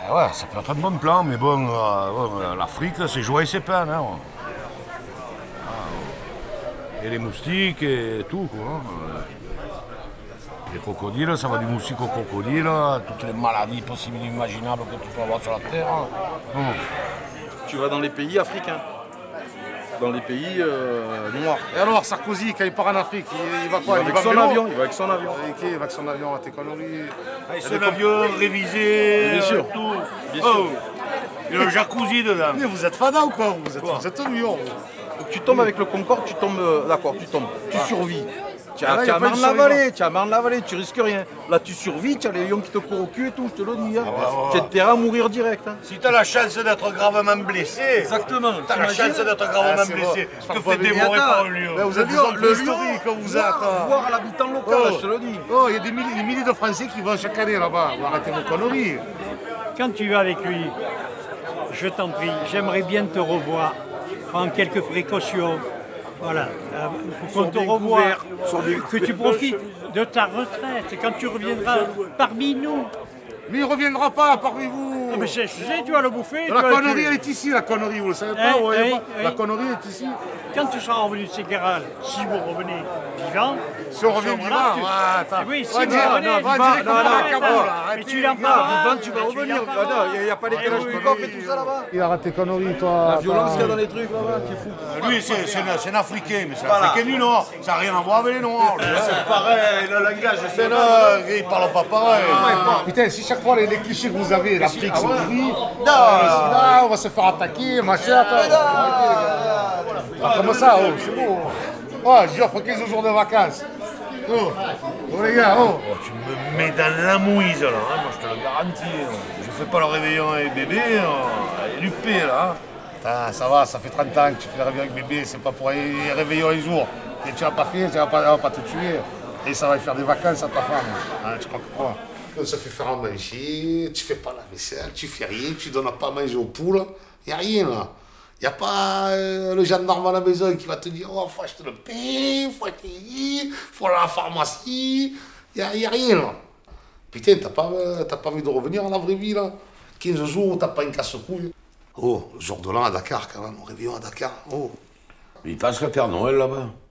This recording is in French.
Ouais, ça peut être un bon plan, mais bon, l'Afrique, c'est joie et c'est peine. Hein. Et les moustiques et tout, quoi. Les crocodiles, ça va du moustique au crocodile, toutes les maladies possibles et imaginables que tu peux avoir sur la terre. Tu vas dans les pays africains, dans les pays noirs. Et alors, Sarkozy, quand il part en Afrique, il va quoi? Il va avec son avion. Il va avec son avion. Il va avec son avion à tes conneries. Avec son avion révisé, Bien sûr. tout. Bien sûr. Il y a le jacuzzi dedans. Mais vous êtes fada ou quoi? Vous êtes mûr. Tu tombes avec le Concorde, tu tombes, d'accord, tu tombes, tu survis. Tu Ah là, y a as pas marre de de la survivant. vallée, tu as marre de la vallée, tu risques rien. Là, tu survis, tu as les lions qui te courent au cul et tout, je te le dis. Hein. Tu as intérêt à mourir direct. Hein. Si tu as la chance d'être gravement blessé, Exactement. tu as la chance d'être gravement blessé, tu te fais dévorer par un lion. Là, vous êtes des hommes préhistoriques, quand vous êtes. Voir l'habitant local, je te le dis. Oh, il y a des milliers de Français qui vont chaque année là-bas. Vous arrêtez vos conneries. Quand tu vas avec lui, je t'en prie, j'aimerais bien te revoir. Prends quelques précautions. Voilà, il faut qu'on te revoie, que tu profites de ta retraite quand tu reviendras parmi nous. Mais il ne reviendra pas parmi vous. Ah, mais je sais, tu vas le bouffer. La tu vas- connerie, tu- elle est ici, la connerie, vous le savez pas, Eh, ouais, eh, pas. La eh. connerie est ici. Quand tu seras revenu de Séqueral, si vous revenez vivant, Si on revient vivant, ouais, attends. oui, si Va vous dire, revenez va vivant, dire comment non, à Cabo, non, là, mais arrêtez. tu l'en Ah, parleras. vivant, tu vas mais revenir. en parleras. Il n'y a pas les Kalachnikov et tout ça là-bas. Il arrête tes conneries, toi. La violence qu'il y a dans les trucs là-bas, qui est fou. Lui, c'est un Africain, mais c'est un Africain du Nord. Ça n'a rien à voir avec les Noirs. C'est pareil, le langage, c'est là. Il parle pas pareil. Putain, si chaque fois les clichés que vous avez, l'Afrique c'est pourri, le sida, on va se faire attaquer, machin, attends. Comme ça, oh, c'est beau. Oh, j'offre 15 jours de vacances. Oh, oh les gars, oh. Oh, tu me mets dans la mouise là, hein, moi je te le garantis. Hein. Je fais pas le réveillon avec bébé, et du P là. Hein. Putain, ça va, ça fait 30 ans que tu fais le réveillon avec bébé, c'est pas pour aller réveillon un jour. Et tu vas pas faire, tu vas pas te tuer. Et ça va faire des vacances à ta femme. Hein, tu crois que quoi? On se fait faire à manger, tu fais pas la vaisselle, tu fais rien, tu donnes pas à manger aux poules, y a rien là. Y a pas le gendarme à la maison qui va te dire oh faut acheter le pain, faut acheter, faut aller à la pharmacie, y a rien là. Putain, t'as pas envie de revenir à la vraie vie là? 15 jours où t'as pas une casse-couille. Oh, le jour de l'an à Dakar quand même, au réveillon à Dakar, oh. Il passe le Père Noël là-bas.